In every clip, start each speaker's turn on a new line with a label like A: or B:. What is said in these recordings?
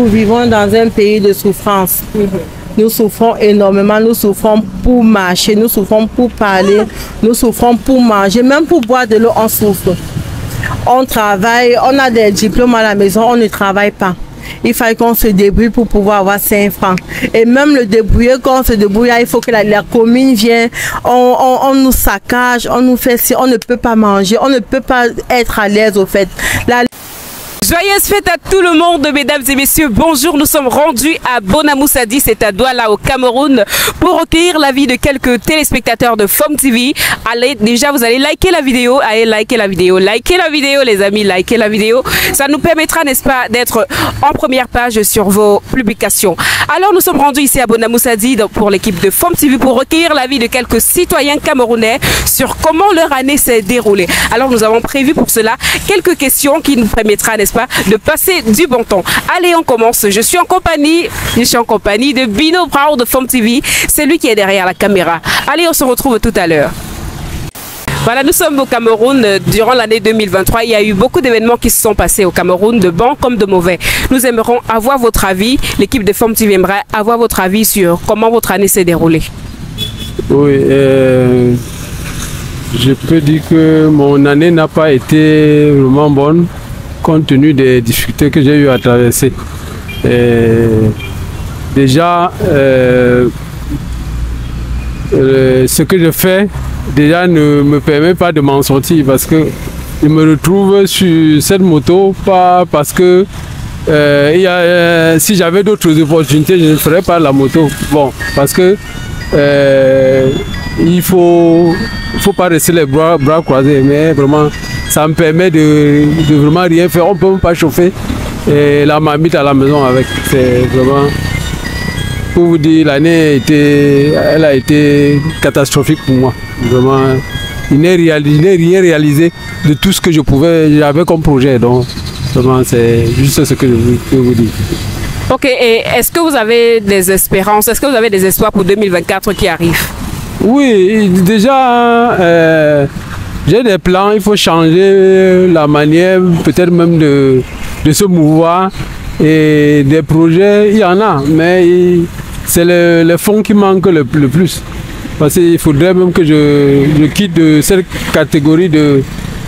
A: vivons dans un pays de souffrance. Nous souffrons énormément, nous souffrons pour marcher, nous souffrons pour parler, nous souffrons pour manger, même pour boire de l'eau, on souffre. On travaille, on a des diplômes à la maison, on ne travaille pas. Il faut qu'on se débrouille pour pouvoir avoir 5 francs. Et même le débrouiller, quand on se débrouille, il faut que la commune vienne, on nous saccage, on nous fait si, on ne peut pas manger, on ne peut pas être à l'aise au fait.
B: Joyeuse fête à tout le monde, mesdames et messieurs. Bonjour, nous sommes rendus à Bonamoussadi, c'est à Douala au Cameroun, pour recueillir l'avis de quelques téléspectateurs de FOM TV. Allez, déjà, vous allez liker la vidéo. Allez, likez la vidéo les amis, likez la vidéo. Ça nous permettra, n'est-ce pas, d'être en première page sur vos publications. Alors, nous sommes rendus ici à Bonamoussadi pour l'équipe de FOM TV pour recueillir l'avis de quelques citoyens camerounais sur comment leur année s'est déroulée. Alors, nous avons prévu pour cela quelques questions qui nous permettra, n'est-ce pas, de passer du bon temps. Allez, on commence. Je suis en compagnie de Bino Bravo de FOM TV. C'est lui qui est derrière la caméra. Allez, on se retrouve tout à l'heure. Voilà, nous sommes au Cameroun durant l'année 2023. Il y a eu beaucoup d'événements qui se sont passés au Cameroun, de bons comme de mauvais. Nous aimerons avoir votre avis. L'équipe de FOM TV aimerait avoir votre avis sur comment votre année s'est déroulée.
C: Oui, je peux dire que mon année n'a pas été vraiment bonne, compte tenu des difficultés que j'ai eu à traverser. Déjà, ce que je fais déjà ne me permet pas de m'en sortir parce que je me retrouve sur cette moto, pas parce que si j'avais d'autres opportunités, je ne ferais pas la moto. Bon, parce que il faut pas rester les bras croisés, mais vraiment ça me permet de vraiment rien faire. On ne peut même pas chauffer la marmite à la maison avec. C'est vraiment, pour vous dire, l'année elle a été catastrophique pour moi. Vraiment, il n'est rien réalisé de tout ce que j'avais comme projet. Donc, vraiment, c'est juste ce que je peux vous dire.
B: Ok, et est-ce que vous avez des espérances, est-ce que vous avez des espoirs pour 2024 qui arrivent?
C: Oui, déjà, j'ai des plans, il faut changer la manière peut-être même de se mouvoir. Et des projets, il y en a, mais c'est les fonds qui manquent le plus. Parce qu'il faudrait même que je quitte de cette catégorie de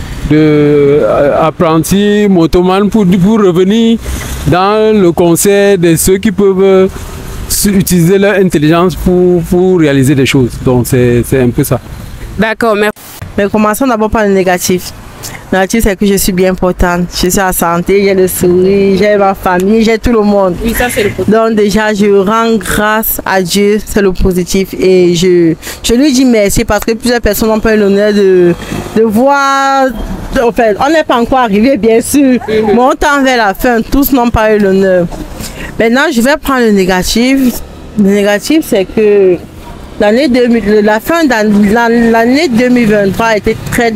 C: apprenti motoman pour revenir dans le concert de ceux qui peuvent utiliser leur intelligence pour réaliser des choses. Donc c'est un peu ça.
B: D'accord, merci.
A: Mais commençons d'abord par le négatif. Le négatif, c'est que je suis bien portante. Je suis à santé, j'ai le sourire, j'ai ma famille, j'ai tout le monde.
B: Oui, ça c'est le positif.
A: Donc déjà, je rends grâce à Dieu, c'est le positif. Et je lui dis merci parce que plusieurs personnes n'ont pas eu l'honneur de voir. En fait, on n'est pas encore arrivé, bien sûr. Mais on tend vers la fin, tous n'ont pas eu l'honneur. Maintenant, je vais prendre le négatif. Le négatif, c'est que la fin de l'année 2023 a été très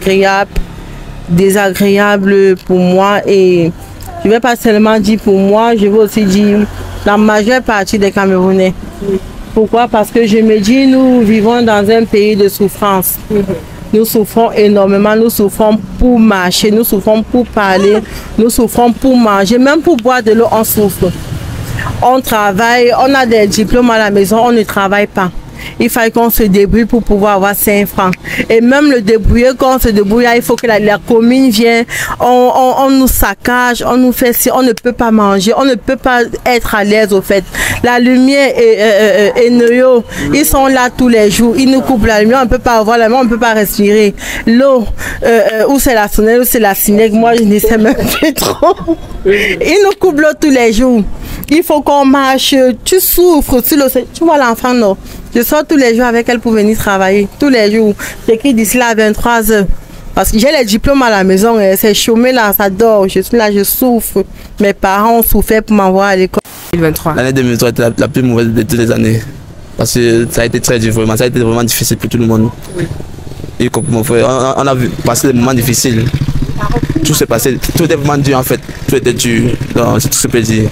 A: désagréable pour moi. Et je ne vais pas seulement dire pour moi, je vais aussi dire la majeure partie des Camerounais. Pourquoi? Parce que je me dis, nous vivons dans un pays de souffrance. Nous souffrons énormément, nous souffrons pour marcher, nous souffrons pour parler, nous souffrons pour manger, même pour boire de l'eau, on souffre. On travaille, on a des diplômes à la maison, on ne travaille pas. Il faut qu'on se débrouille pour pouvoir avoir 5 francs. Et même le débrouiller, quand on se débrouille, il faut que la commune vienne, on nous saccage, on nous fait si, on ne peut pas manger, on ne peut pas être à l'aise au fait. La lumière et Noyo, ils sont là tous les jours, ils nous coupent la lumière, on ne peut pas avoir la main, on ne peut pas respirer. L'eau, où c'est la sonnelle, où c'est la Sinec, moi je ne sais même plus trop. Ils nous coupent l'eau tous les jours. Il faut qu'on marche, tu souffres, tu vois l'enfant, non? Je sors tous les jours avec elle pour venir travailler, tous les jours. J'écris d'ici là à 23 h. Parce que j'ai les diplômes à la maison, c'est chômé là, ça dort. Je suis là, je souffre. Mes parents ont souffert pour m'envoyer à l'école.
D: L'année 2023 était la plus mauvaise de toutes les années. Parce que ça a été très dur, vraiment. Ça a été vraiment difficile pour tout le monde. Et comme mon frère, on a vu passer des moments difficiles. Tout s'est passé, tout était vraiment dur en fait. Tout était dur, donc c'est tout ce que je peux dire.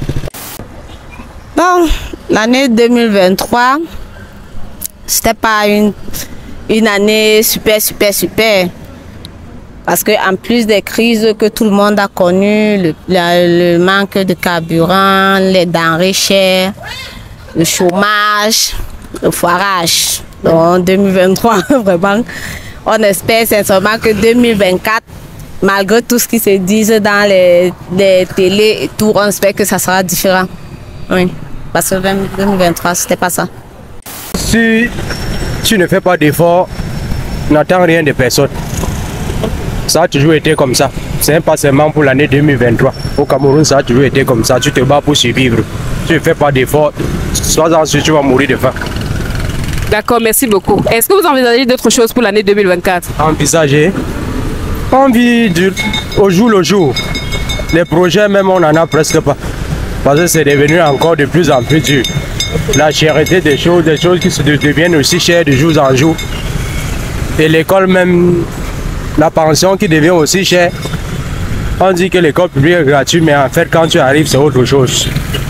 E: Bon, l'année 2023, c'était pas une année super. Parce qu'en plus des crises que tout le monde a connues, le manque de carburant, les denrées chères, le chômage, le foirage. Donc en 2023, vraiment, on espère sincèrement que 2024, malgré tout ce qui se dit dans les télés et tout, on espère que ça sera différent. Oui, parce que 2023, c'était pas ça.
F: Si tu ne fais pas d'efforts, n'attends rien de personne. Ça a toujours été comme ça. C'est pas seulement pour l'année 2023. Au Cameroun, ça a toujours été comme ça. Tu te bats pour survivre. Tu ne fais pas d'efforts, sois-en sûr, tu vas mourir de faim.
B: D'accord, merci beaucoup. Est-ce que vous envisagez d'autres choses pour l'année 2024?
F: Envisager. On vit au jour le jour. Les projets même, on n'en a presque pas. Parce que c'est devenu encore de plus en plus dur. La cherté des choses qui se deviennent aussi chères de jour en jour. Et l'école même, la pension qui devient aussi chère. On dit que l'école publique est gratuite, mais en fait, quand tu arrives, c'est autre chose.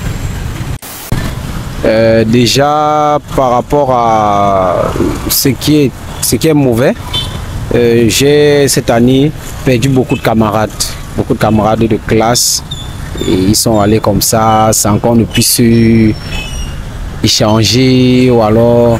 G: Déjà, par rapport à ce qui est mauvais, j'ai cette année perdu beaucoup de camarades de classe. Et ils sont allés comme ça, sans qu'on ne puisse échanger ou alors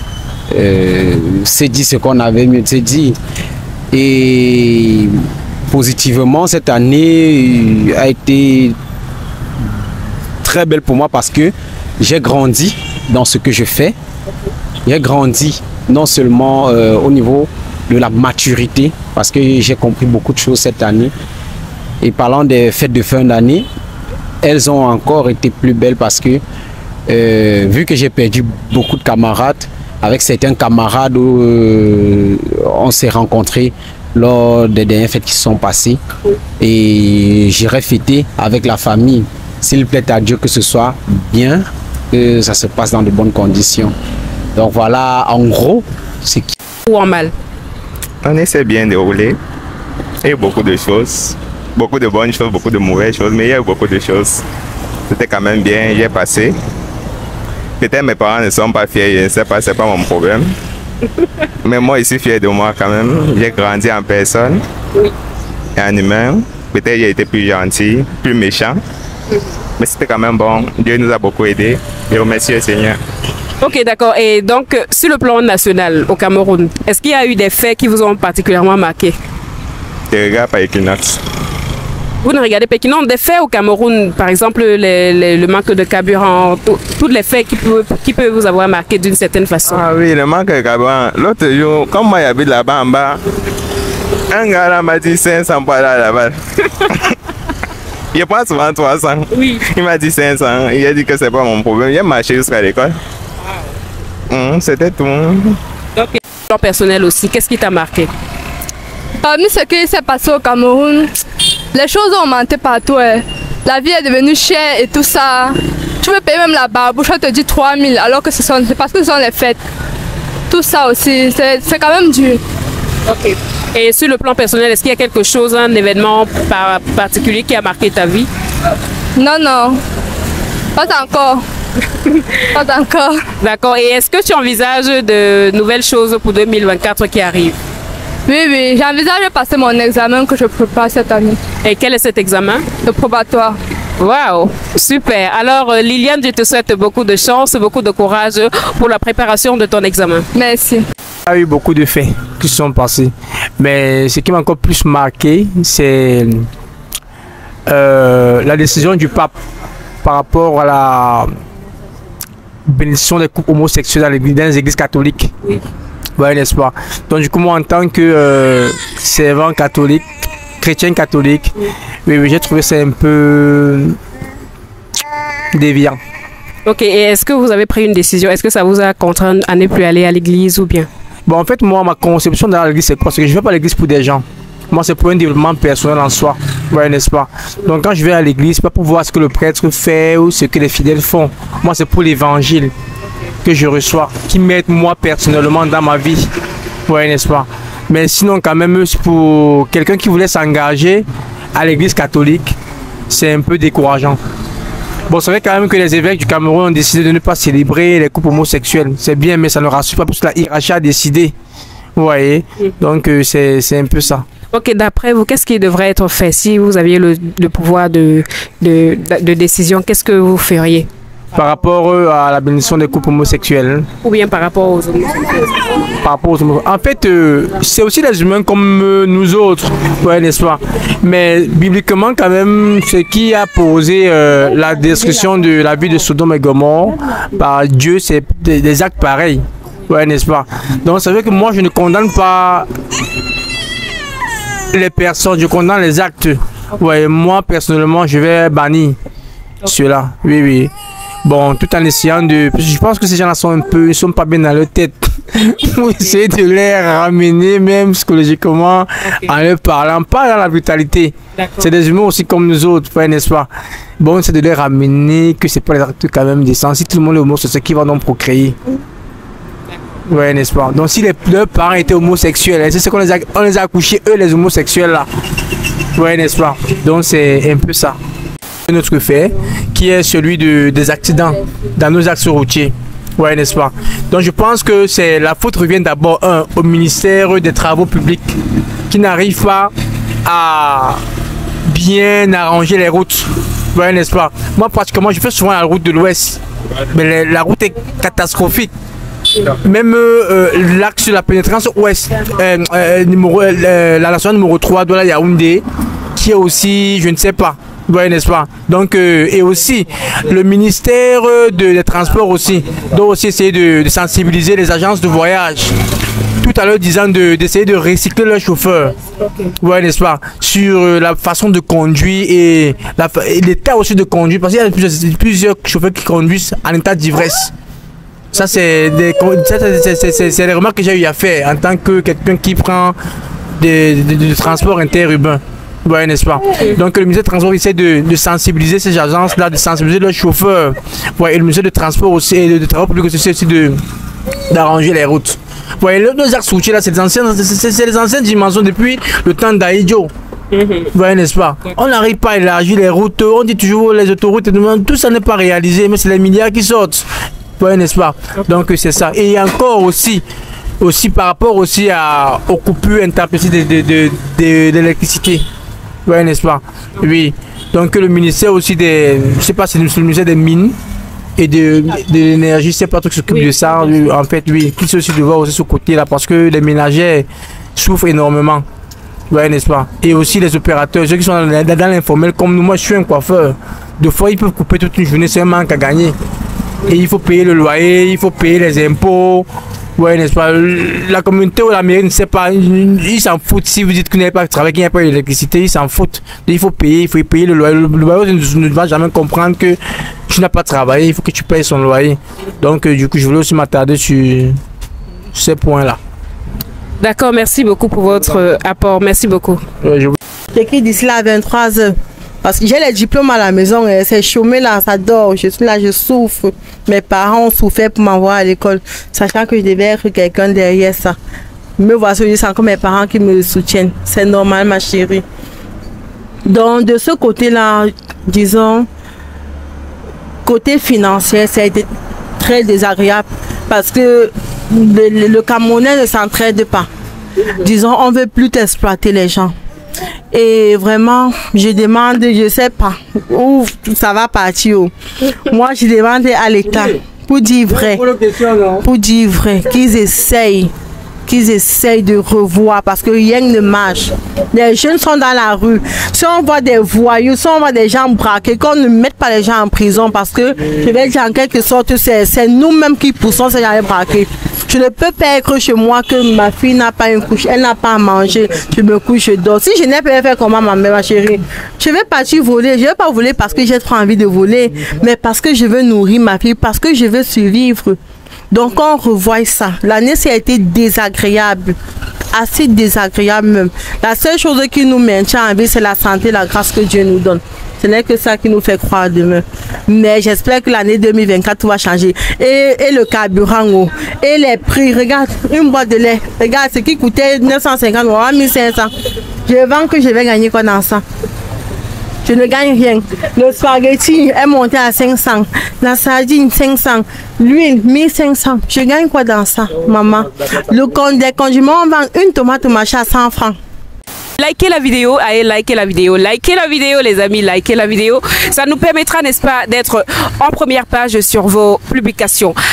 G: se dire ce qu'on avait mieux se dire. Et positivement, cette année a été très belle pour moi parce que j'ai grandi dans ce que je fais. J'ai grandi non seulement au niveau de la maturité, parce que j'ai compris beaucoup de choses cette année. Et parlant des fêtes de fin d'année, elles ont encore été plus belles parce que vu que j'ai perdu beaucoup de camarades, avec certains camarades on s'est rencontrés lors des dernières fêtes qui sont passées. Et j'irai fêter avec la famille. S'il plaît à Dieu que ce soit bien, que ça se passe dans de bonnes conditions. Donc voilà, en gros, c'est qui.
B: Ou en mal?
H: L'année s'est bien déroulée. Il y a eu beaucoup de choses. Beaucoup de bonnes choses, beaucoup de mauvaises choses, mais il y a eu beaucoup de choses. C'était quand même bien, j'ai passé. Peut-être mes parents ne sont pas fiers, je ne sais pas, c'est pas mon problème. Mais moi, je suis fier de moi quand même. J'ai grandi en personne, et en humain. Peut-être j'ai été plus gentil, plus méchant. Mais c'était quand même bon. Dieu nous a beaucoup aidés. Je remercie le Seigneur.
B: Ok, d'accord. Et donc, sur le plan national, au Cameroun, est-ce qu'il y a eu des faits qui vous ont particulièrement marqué?
H: Je regarde par Equinox.
B: Vous ne regardez pas non, des faits au Cameroun, par exemple le manque de carburant, tous les faits qui peuvent vous avoir marqué d'une certaine façon.
H: Ah oui, le manque de carburant. L'autre jour, comme moi j'habite là-bas en bas, un gars là m'a dit 500 par là-bas. Il prend souvent 300.
B: Oui.
H: Il m'a dit 500. Il a dit que c'est pas mon problème. Il a marché jusqu'à l'école. C'était tout.
B: Donc, plan personnel aussi, qu'est-ce qui t'a marqué?
I: Parmi ce qui s'est passé au Cameroun, les choses ont augmenté partout. La vie est devenue chère et tout ça. Tu veux payer même la barbouche, on te dit 3000 alors que c'est parce que ce sont les fêtes. Tout ça aussi, c'est quand même dur.
B: Ok. Et sur le plan personnel, est-ce qu'il y a quelque chose, un événement particulier qui a marqué ta vie?
I: Non, non. Pas encore. Pas encore.
B: D'accord. Et est-ce que tu envisages de nouvelles choses pour 2024 qui arrivent?
I: Oui, j'envisage de passer mon examen que je prépare cette année.
B: Et quel est cet examen?
I: Le probatoire.
B: Waouh, super. Alors Liliane, je te souhaite beaucoup de chance, beaucoup de courage pour la préparation de ton examen.
I: Merci.
F: Il y a eu beaucoup de faits qui se sont passés. Mais ce qui m'a encore plus marqué, c'est la décision du pape par rapport à la bénédiction des couples homosexuels dans les églises catholiques.
B: Oui.
F: Ouais, n'est-ce pas? Donc du coup, moi en tant que servant catholique, chrétien catholique, oui, j'ai trouvé ça un peu déviant.
B: Ok, et est-ce que vous avez pris une décision? Est-ce que ça vous a contraint à ne plus aller à l'église ou bien?
F: Bon, en fait, moi, ma conception dans l'église, c'est quoi? Parce que je ne vais pas à l'église pour des gens. Moi, c'est pour un développement personnel en soi. Ouais, n'est-ce pas? Donc quand je vais à l'église, c'est pas pour voir ce que le prêtre fait ou ce que les fidèles font. Moi, c'est pour l'évangile que je reçois, qui m'aide moi personnellement dans ma vie. Ouais, n'est-ce pas? Mais sinon, quand même, pour quelqu'un qui voulait s'engager à l'église catholique, c'est un peu décourageant. Bon, c'est vrai quand même que les évêques du Cameroun ont décidé de ne pas célébrer les couples homosexuels. C'est bien, mais ça ne rassure pas parce que la hiérarchie a décidé. Vous voyez? Donc, c'est un peu ça.
B: Ok, d'après vous, qu'est-ce qui devrait être fait si vous aviez le pouvoir de décision? Qu'est-ce que vous feriez?
F: Par rapport à la bénédiction des couples homosexuels.
B: Ou bien par rapport aux homosexuels?
F: Par rapport aux homosexuels. En fait, c'est aussi des humains comme nous autres, ouais, n'est-ce pas? Mais bibliquement, quand même, ce qui a posé la destruction de la vie de Sodome et Gomorrhe par Dieu, c'est des actes pareils, ouais, n'est-ce pas? Donc, ça veut que moi, je ne condamne pas les personnes, je condamne les actes. Ouais, moi, personnellement, je vais bannir cela, oui, oui. Bon, tout en essayant de... Je pense que ces gens-là ils sont pas bien dans leur tête. Pour essayer de les ramener, même psychologiquement, en leur parlant, pas dans la brutalité. C'est des humains aussi comme nous autres, n'est-ce pas? Bon, c'est de les ramener, que c'est pas les actes quand même décents. Si tout le monde est homosexuel, c'est ce qui va donc procréer. Ouais, n'est-ce pas? Donc, si leurs parents étaient homosexuels, c'est ce qu'on les a accouchés, eux, les homosexuels, là. Ouais, n'est-ce pas? Donc, c'est un peu ça. Notre fait qui est celui des accidents dans nos axes routiers, ouais, n'est-ce pas? Donc je pense que la faute revient d'abord au ministère des Travaux publics qui n'arrive pas à bien arranger les routes, ouais, n'est-ce pas? Moi pratiquement je fais souvent la route de l'Ouest, mais la route est catastrophique. Même l'axe de la pénétrance ouest, la nationale numéro 3 de la Yaoundé, qui est aussi, je ne sais pas, ouais, n'est-ce pas? Donc, et aussi, le ministère des Transports aussi doit aussi essayer de sensibiliser les agences de voyage, tout à l'heure disant d'essayer de recycler leurs chauffeurs, ouais, n'est-ce pas? Sur la façon de conduire et l'état aussi de conduire, parce qu'il y a plusieurs chauffeurs qui conduisent en état d'ivresse. Ça, c'est des remarques que j'ai eu à faire en tant que quelqu'un qui prend du transport interurbain. Ouais, n'est-ce pas? Donc le ministère de Transport essaie de sensibiliser ces agences-là, de sensibiliser leurs chauffeurs. Ouais, et le ministère de Transport aussi, et de Travaux publics aussi d'arranger les routes. Ouais, nos axes routiers là, c'est les anciennes dimensions depuis le temps d'Aïdjo. Ouais, n'est-ce pas? On n'arrive pas à élargir les routes, on dit toujours les autoroutes, tout ça n'est pas réalisé, mais c'est les milliards qui sortent. Ouais, n'est-ce pas? Donc c'est ça. Et encore aussi par rapport aussi aux coupures intempestives d'électricité. Ouais, n'est-ce pas? Oui. Donc le ministère aussi je sais pas si c'est le ministère des Mines et de l'énergie, c'est pas tout qui s'occupe de ça. En fait, oui, qui aussi de voir aussi ce côté-là parce que les ménagères souffrent énormément. Ouais, n'est-ce pas? Et aussi les opérateurs, ceux qui sont dans l'informel comme nous, moi je suis un coiffeur. Des fois ils peuvent couper toute une journée, c'est un manque à gagner. Et il faut payer le loyer, il faut payer les impôts. Ouais, n'est-ce pas? La communauté ou la mairie ne sait pas, ils s'en foutent. Si vous dites que vous n'avez pas de travail, qu'il n'y a pas d'électricité, ils s'en foutent. Il faut payer le loyer. Le loyer ne va jamais comprendre que tu n'as pas travaillé, il faut que tu payes son loyer. Donc, du coup, je voulais aussi m'attarder sur ces points-là.
B: D'accord, merci beaucoup pour votre apport. Merci beaucoup.
A: J'écris d'ici là à 23 h. Parce que j'ai les diplômes à la maison, c'est chômé là, ça dort. Je suis là, je souffre. Mes parents ont souffert pour m'envoyer à l'école, sachant que je devais être quelqu'un derrière ça. Me voici, je sens que mes parents qui me soutiennent. C'est normal, ma chérie. Donc, de ce côté-là, disons, côté financier, ça a été très désagréable parce que le Camerounais ne s'entraide pas. Disons, on ne veut plus exploiter les gens. Et vraiment, je demande, je ne sais pas où ça va partir. Moi, je demande à l'État, pour dire vrai, qu'ils essayent de revoir parce que rien ne marche. Les jeunes sont dans la rue. Si on voit des voyous, si on voit des gens braqués, qu'on ne mette pas les gens en prison parce que, je vais dire en quelque sorte, c'est nous-mêmes qui poussons ces gens braqués. Je ne peux pas être chez moi que ma fille n'a pas une couche, elle n'a pas à manger, je me couche, je dors. Si je n'ai pas fait comment ma chérie, je vais partir voler. Je ne vais pas voler parce que j'ai trop envie de voler, mais parce que je veux nourrir ma fille, parce que je veux survivre. Donc on revoit ça. L'année, ça a été désagréable, assez désagréable même. La seule chose qui nous maintient en vie, c'est la santé, la grâce que Dieu nous donne. Ce n'est que ça qui nous fait croire demain. Mais j'espère que l'année 2024 va changer. Et le carburant, et les prix. Regarde, une boîte de lait. Regarde, ce qui coûtait 950 ou 1500. Je vends que je vais gagner quoi dans ça? Je ne gagne rien. Le spaghetti est monté à 500. La sardine, 500. L'huile, 1500. Je gagne quoi dans ça, maman? Les condiments, on vend une tomate au marché à 100 francs.
B: likez la vidéo, allez likez la vidéo les amis, likez la vidéo. Ça nous permettra, n'est-ce pas, d'être en première page sur vos publications.